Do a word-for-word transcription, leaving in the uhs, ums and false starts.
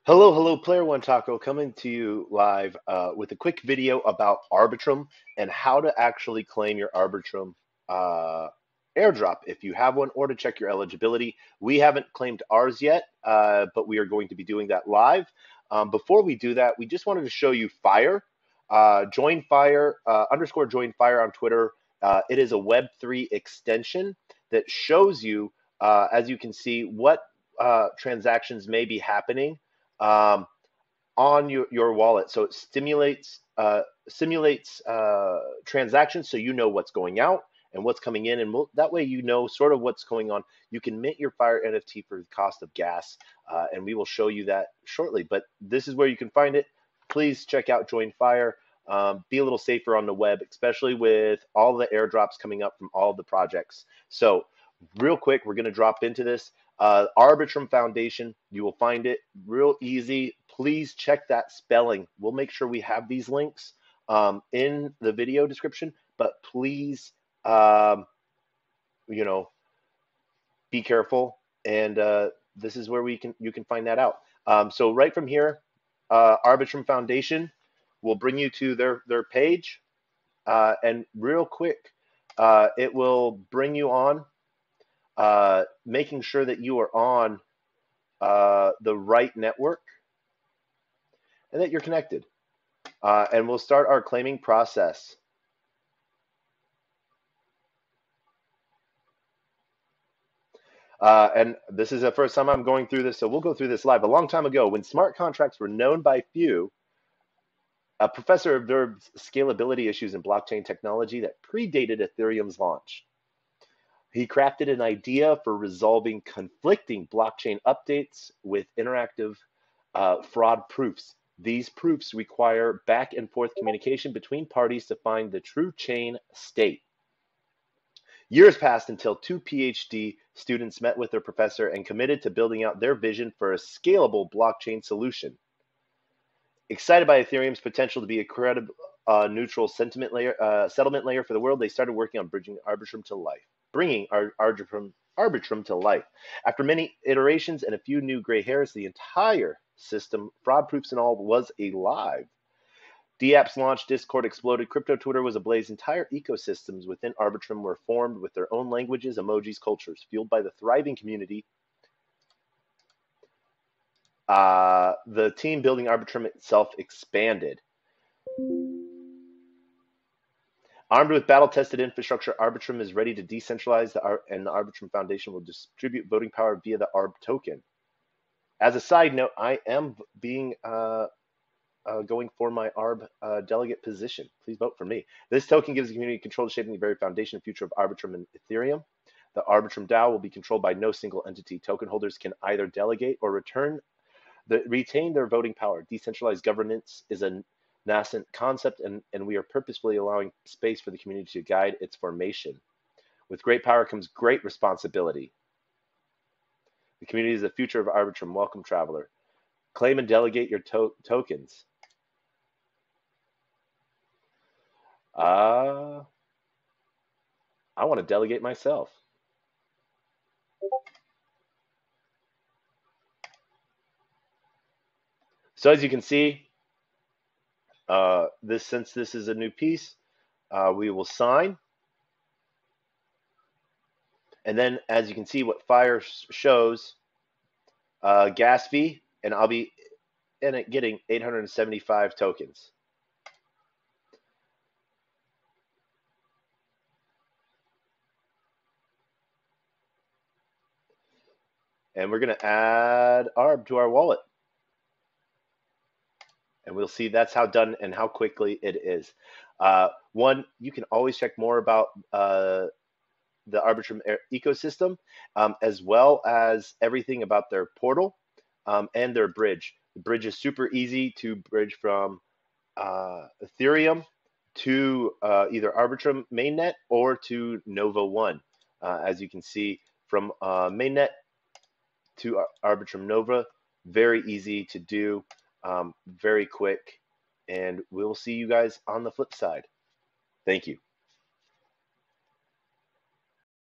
Hello, hello, Player One Taco coming to you live uh, with a quick video about Arbitrum and how to actually claim your Arbitrum uh, airdrop if you have one, or to check your eligibility. We haven't claimed ours yet, uh, but we are going to be doing that live. Um, before we do that, we just wanted to show you Fire. Uh, join Fire, uh, underscore join Fire on Twitter. Uh, it is a Web three extension that shows you, uh, as you can see, what uh, transactions may be happening um, on your, your wallet. So it stimulates uh, simulates uh, transactions, so you know what's going out and what's coming in, and we'll, that way you know sort of what's going on. You can mint your Fire N F T for the cost of gas, uh, and we will show you that shortly. But this is where you can find it. Please check out Join Fire. Um, be a little safer on the web, especially with all the airdrops coming up from all of the projects. So real quick, we're going to drop into this. Uh, Arbitrum Foundation, you will find it real easy. Please check that spelling. We'll make sure we have these links um, in the video description, but please, um, you know, be careful. And uh, this is where we can you can find that out. Um, so right from here, uh, Arbitrum Foundation will bring you to their their page, uh, and real quick, uh, it will bring you on. Uh, making sure that you are on uh, the right network and that you're connected. Uh, and we'll start our claiming process. Uh, and this is the first time I'm going through this, so we'll go through this live. A long time ago, when smart contracts were known by few, a professor observed scalability issues in blockchain technology that predated Ethereum's launch. He crafted an idea for resolving conflicting blockchain updates with interactive uh, fraud proofs. These proofs require back and forth communication between parties to find the true chain state. Years passed until two PhD students met with their professor and committed to building out their vision for a scalable blockchain solution. Excited by Ethereum's potential to be a credible, uh, neutral sentiment layer, uh, settlement layer for the world, they started working on bridging Arbitrum to life. Bringing Ar Arbitrum, Arbitrum to life. After many iterations and a few new gray hairs, the entire system, fraud proofs and all, was alive. dApps launched, Discord exploded, crypto Twitter was ablaze. Entire ecosystems within Arbitrum were formed with their own languages, emojis, cultures. Fueled by the thriving community, uh, the team building Arbitrum itself expanded. Armed with battle-tested infrastructure, Arbitrum is ready to decentralize, the Ar and the Arbitrum Foundation will distribute voting power via the Arb token. As a side note, I am being uh, uh, going for my Arb uh, delegate position. Please vote for me. This token gives the community control to shaping the very foundation and future of Arbitrum and Ethereum. The Arbitrum DAO will be controlled by no single entity. Token holders can either delegate or return the, retain their voting power. Decentralized governance is a nascent concept, and, and we are purposefully allowing space for the community to guide its formation. With great power comes great responsibility. The community is the future of Arbitrum. Welcome, traveler. Claim and delegate your to tokens. Uh, I want to delegate myself. So as you can see, Uh, this since this is a new piece, uh, we will sign. And then as you can see what Fire shows, uh, gas fee, and I'll be in it getting eight hundred seventy-five tokens. And we're going to add Arb to our wallet. And we'll see that's how done and how quickly it is. Uh, one, you can always check more about uh, the Arbitrum ecosystem, um, as well as everything about their portal um, and their bridge. The bridge is super easy to bridge from uh, Ethereum to uh, either Arbitrum mainnet or to Nova one. Uh, as you can see, from uh, mainnet to Arbitrum Nova, very easy to do. Um, very quick, and we'll see you guys on the flip side. Thank you.